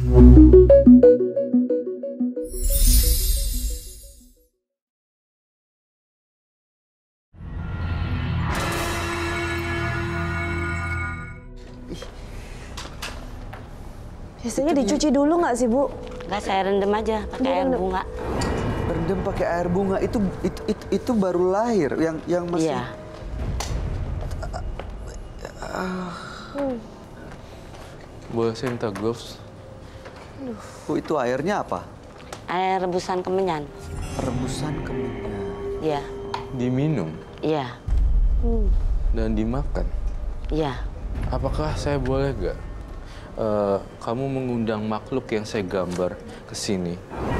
Biasanya dicuci dulu nggak sih, Bu? Nggak, saya rendam aja pakai air bunga. Berendam pakai air bunga itu baru lahir yang masih. Iya. Boleh saya minta gloves? Bu, itu airnya apa? Air rebusan kemenyan. Rebusan kemenyan. Iya. Diminum Iya. dan dimakan. Iya. Apakah saya boleh gak kamu mengundang makhluk yang saya gambar ke sini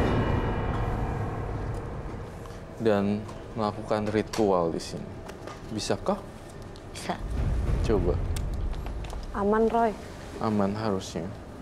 dan melakukan ritual di sini? Bisakah? Bisa. Coba. Aman, Roy. Aman harusnya.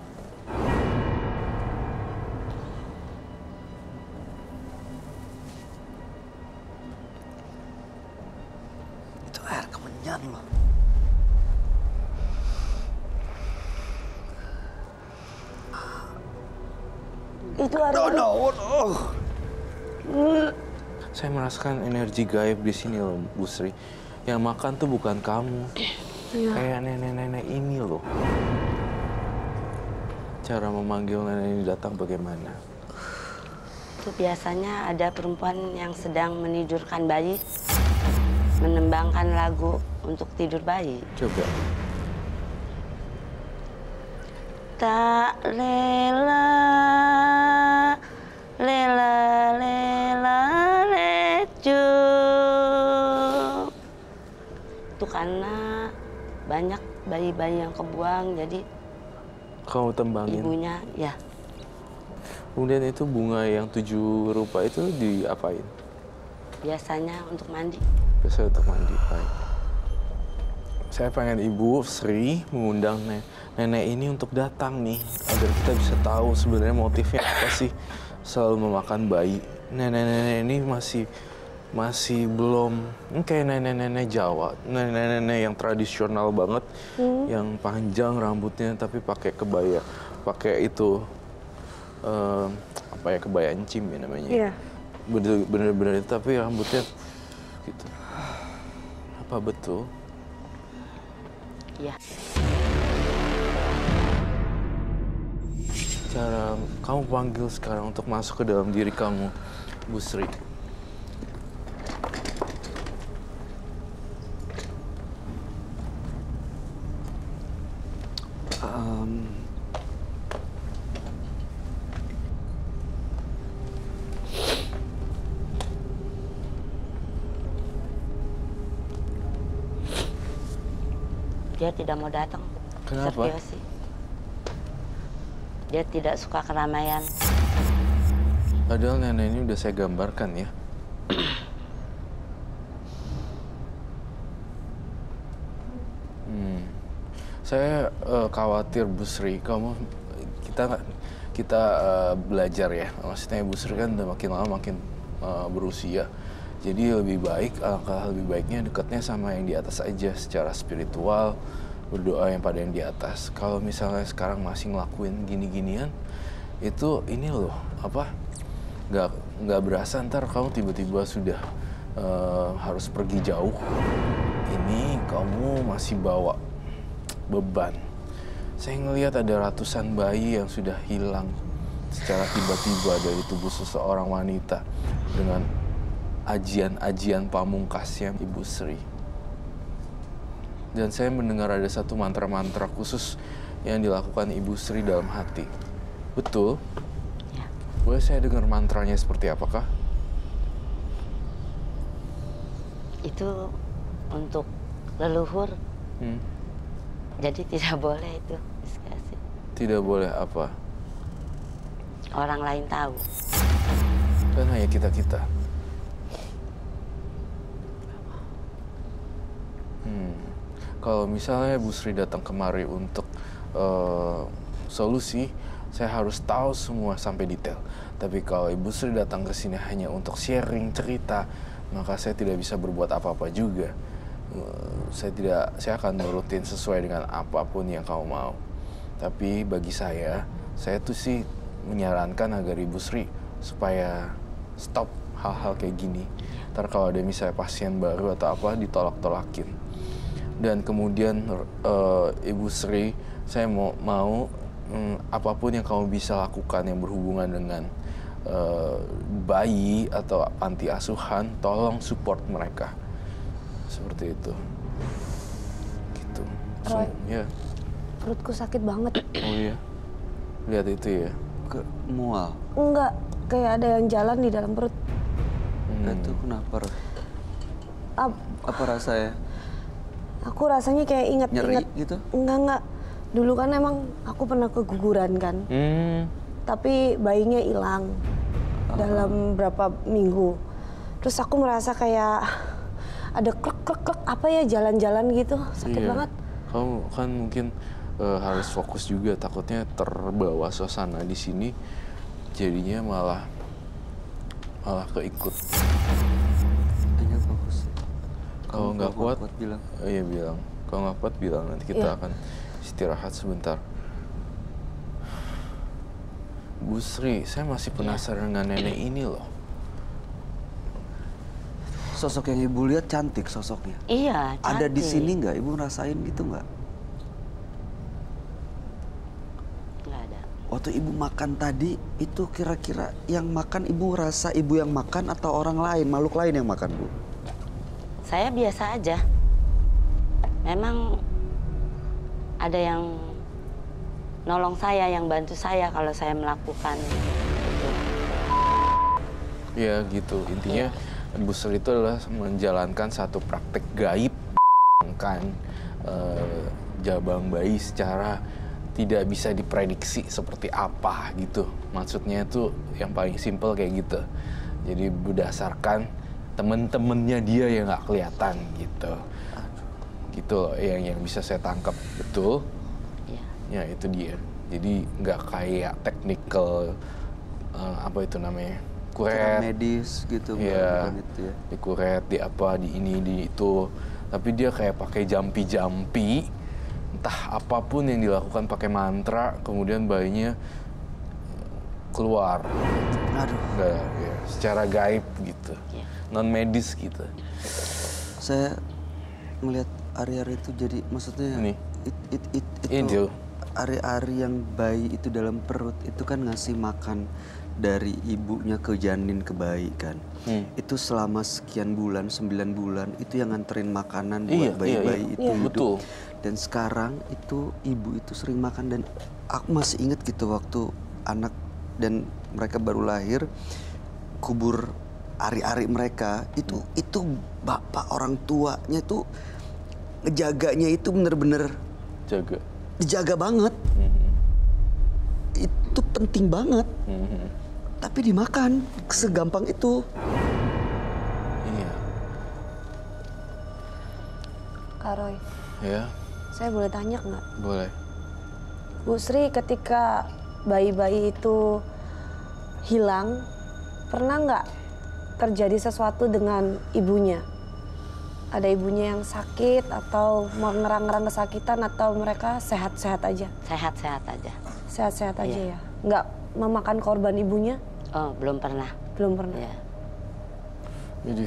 Itu air kemenyan loh. Itu air. No. Saya merasakan energi gaib di sini loh, Bu Sri. Yang makan tuh bukan kamu. Kayak nenek-nenek ini loh. Cara memanggil nenek ini datang bagaimana? Itu biasanya ada perempuan yang sedang menidurkan bayi, menembangkan lagu untuk tidur bayi. Coba. Tak lela, lela, lela, lecu. Itu karena banyak bayi-bayi yang kebuang, jadi Kamu tembangin. ibunya, ya. Kemudian itu bunga yang 7 rupa itu diapain? Biasanya untuk mandi. Biasa untuk mandi. Baik. Saya pengen Ibu Sri mengundang nenek ini untuk datang nih, agar kita bisa tahu sebenarnya motifnya apa sih selalu memakan bayi. Nenek-nenek ini masih belum kayak nenek-nenek Jawa, nenek-nenek yang tradisional banget, yang panjang rambutnya tapi pakai kebaya, pakai itu apa ya, kebaya encim ya namanya. Iya. Bener-bener itu tapi rambutnya gitu. Apa betul? Iya. Cara kamu panggil sekarang untuk masuk ke dalam diri kamu, Bu Sri. Dia tidak mau datang. Kenapa? Seriosi. Dia tidak suka keramaian. Padahal nenek ini udah saya gambarkan ya. Saya khawatir Bu Sri, kita belajar ya. Maksudnya Bu Sri kan udah makin lama makin berusia. Jadi lebih baik, alangkah lebih baiknya dekatnya sama yang di atas aja secara spiritual, berdoa yang pada yang di atas. Kalau misalnya sekarang masih ngelakuin gini-ginian, itu ini loh, apa, nggak berasa ntar kamu tiba-tiba sudah harus pergi jauh. Ini kamu masih bawa beban. Saya ngelihat ada ratusan bayi yang sudah hilang secara tiba-tiba dari tubuh seseorang wanita dengan ajian-ajian pamungkasnya Ibu Sri. Dan saya mendengar ada satu mantra-mantra khusus yang dilakukan Ibu Sri dalam hati. Betul? Ya. Boleh saya dengar mantranya seperti apakah? Itu untuk leluhur. Jadi tidak boleh itu diskusi. Tidak boleh apa? Orang lain tahu. Dan hanya kita-kita. Kalau misalnya Bu Sri datang kemari untuk solusi, saya harus tahu semua sampai detail. Tapi kalau Ibu Sri datang ke sini hanya untuk sharing cerita, maka saya tidak bisa berbuat apa-apa juga. Saya akan nurutin sesuai dengan apapun yang kamu mau. Tapi bagi saya, Saya tuh sih menyarankan agar Ibu Sri supaya stop hal-hal kayak gini. Ntar kalau ada misalnya pasien baru atau apa ditolak-tolakin. Dan kemudian Ibu Sri, saya mau apapun yang kamu bisa lakukan yang berhubungan dengan bayi atau panti asuhan, tolong support mereka. Seperti itu. Gitu. Roy. Ya. Perutku sakit banget. Oh iya. Lihat itu ya. Ke mual. Enggak, kayak ada yang jalan di dalam perut. Itu kenapa, Roy? Ap- Apa rasanya? Aku rasanya kayak inget Nyeri gitu? Enggak. Dulu kan emang aku pernah keguguran kan. Tapi bayinya hilang dalam berapa minggu. Terus aku merasa kayak ada klek apa ya, jalan-jalan gitu. Sakit Iya. banget. Kamu kan mungkin harus fokus juga, takutnya terbawa suasana di sini, jadinya malah keikut. Hanya fokus. Kalau nggak kuat, bilang. iya bilang. Kalau nggak kuat bilang, nanti kita Iya. akan istirahat sebentar. Bu Sri, saya masih penasaran dengan nenek ini loh. Sosok yang ibu lihat cantik sosoknya. Iya, Ada di cantik. sini nggak? Ibu ngerasain gitu nggak? Nggak ada. Waktu ibu makan tadi, itu kira-kira yang makan ibu rasa ibu yang makan atau orang lain, makhluk lain yang makan, Bu? Saya biasa aja. Memang ada yang nolong saya, yang bantu saya kalau saya melakukan itu. Ya gitu, intinya Bu Sri itu adalah menjalankan satu praktek gaib kan jabang bayi secara tidak bisa diprediksi seperti apa gitu. Maksudnya itu yang paling simpel kayak gitu. Jadi berdasarkan temen-temennya dia yang nggak kelihatan gitu. Gitu loh yang bisa saya tangkap betul. Ya. Ya itu dia. Jadi nggak kayak technical apa itu namanya, Cara kuret, medis gitu, ya, bukan itu ya. di kuret, di apa, di ini, di itu. Tapi dia kayak pakai jampi-jampi, entah apapun yang dilakukan pakai mantra, kemudian bayinya keluar. Aduh, Nggak, ya, secara gaib gitu, Ya. non medis gitu. saya melihat Ari-Ari itu jadi, maksudnya Ini. itu Itu. Ari-Ari yang bayi itu dalam perut itu kan ngasih makan dari ibunya ke janin ke bayi kan. Itu selama sekian bulan, 9 bulan itu yang nganterin makanan buat bayi-bayi itu Iya. hidup. Betul. Dan sekarang itu ibu itu sering makan, dan aku masih ingat gitu waktu anak dan mereka baru lahir, kubur Ari-Ari mereka itu bapak orang tuanya tuh ngejaganya itu bener-bener Jaga. dijaga banget. Itu penting banget. Tapi dimakan segampang itu. Iya. Kak Roy, Ya, saya boleh tanya nggak? boleh. Bu Sri ketika bayi-bayi itu hilang, pernah nggak terjadi sesuatu dengan ibunya? Ada ibunya yang sakit atau ngerang-ngerang kesakitan, atau mereka sehat-sehat aja? Sehat-sehat aja. Sehat-sehat aja Iya. ya? Nggak memakan korban ibunya? Oh, belum pernah. Belum pernah? Ya. Jadi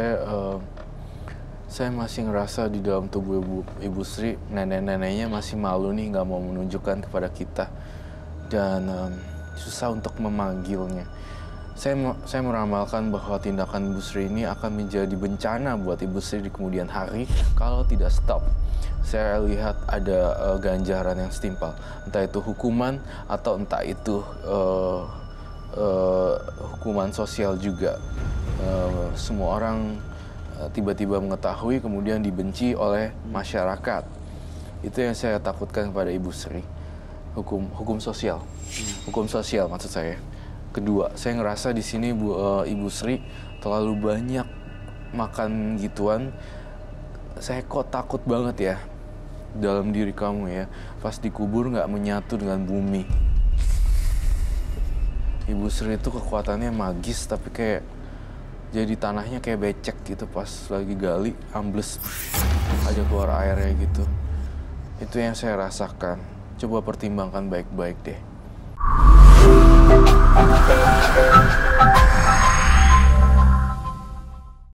saya masih ngerasa di dalam tubuh Ibu Sri, nenek-neneknya masih malu nih, nggak mau menunjukkan kepada kita, dan susah untuk memanggilnya. Saya meramalkan bahwa tindakan Ibu Sri ini akan menjadi bencana buat Ibu Sri di kemudian hari kalau tidak stop. Saya lihat ada ganjaran yang setimpal, entah itu hukuman atau entah itu hukuman sosial juga. Semua orang tiba-tiba mengetahui kemudian dibenci oleh masyarakat. Itu yang saya takutkan kepada Ibu Sri. Hukum sosial. Hukum sosial maksud saya. Kedua, saya ngerasa di sini Ibu Sri terlalu banyak makan gituan. Saya kok takut banget ya dalam diri kamu ya, pas dikubur nggak menyatu dengan bumi. Ibu Sri itu kekuatannya magis, tapi kayak jadi tanahnya kayak becek gitu, pas lagi gali ambles aja keluar airnya gitu. Itu yang saya rasakan. Coba pertimbangkan baik-baik deh.